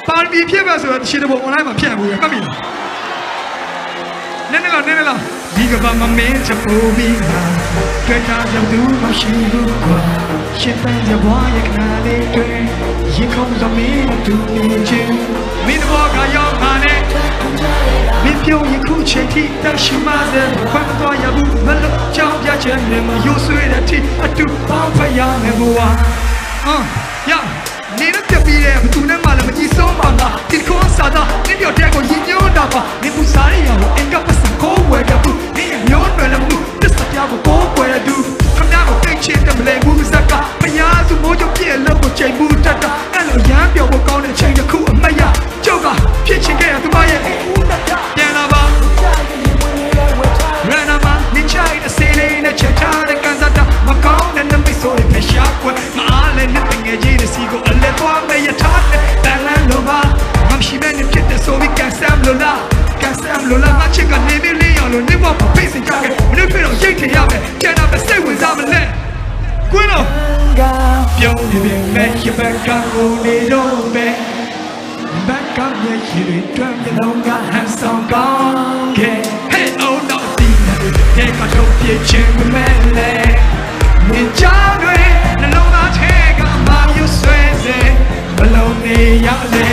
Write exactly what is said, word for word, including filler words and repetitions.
ပါရမီဖြစ်ပါဆိုတော့တရှိတဲ့ဘုံ online မှာဖြန့်ဘူးရမှတ်ပြီလားနည်းနည်းလားနည်းနည်းလားဒီကဘာမမင်းချက်ပို့ပြီးငါတွေ့တာကြောင့်သူမရှိဘူးကွာရှင်းပန်းကြဘွားရဲ့ခဏလေးတွေ့ရင်ခုံးစမင်းတူနေချင်းမင်းဘောကရောက်ပါနဲ့မင်းပြုံးရင်ခုချိန်ထိတက်ရှိမှစဲခွင့်မတော်ရဘူးမလို့ကြောင်ပြချက်နဲ့မရိုးဆွေးတဲ့အထိအတူပေါင်းဖက်ရမယ်ဘဝဟာရနေနဲ့ပြပြီးတဲ့ဘသူနဲ့မှလည်းမကြည့်ဆုံးပါလားဒီကောစားတာနင်းပြောတဲ့ကိုရင်ညွှန်းတာပါနေပူစားရအောင်အင်ကပတ်စကိုဝဲတဲ့ဘူးနေမျိုးတွေလည်းဘူးတစ်စပြားကိုကိုဝဲတဲ့သူခမကိုတိတ်ချတဲ့မလဲဘူးစကားမရစုမိုးချုပ်ပြည့်လို့ကိုချိန်ဘူးတတ်တာအဲ့လိုရမ်းပြောဖို့ကောင်းတဲ့ချိန်တစ်ခုအမတ်ရကြောက်ကဖြစ်ချင်ခဲ့ရသူမရဲ့ပြန်လာပါရနာမနေချိုင်တဲ့စေးလေးနဲ့ချက်ထားတဲ့ကန်စားတာမကောင်းတဲ့နမိတ်ဆိုရင်ဖရှားကွယ်မအားလည်းနဲ့ငယ်ကြီးတဲ့စီကိုအလဲသွားမဲ့ရထားတဲ့တန်လန်းလိုပါမရှိမဲ့နဲ့ဖြစ်တဲ့ဆိုပြီးကန်ဆမ်လိုလားကန်ဆမ်လိုလားငါချစ်ကနေမလေးအောင်လို့နေဘဝဖိတ်စင်ကြခဲ့မင်းတို့ပြောရိတ်ထင်ရမယ်ကျန်တာပဲစိတ်ဝင်စားမလဲကွင်းတော့ပြုံးနေပြီမဲ့ရဘက်ကကိုနေတော့ပဲဘက်ကမျက်ရည်တွေတွန်းပြလုံးကဟန်ဆောင်ကောင်းခဲ့ Hey oh no ဒီတဲ့ကတော့ပြည့်ချင်မဲ့လေမြင်ကြတွေနှလုံးသားထဲကမာယူဆွဲစေဘလုံးနေရလေ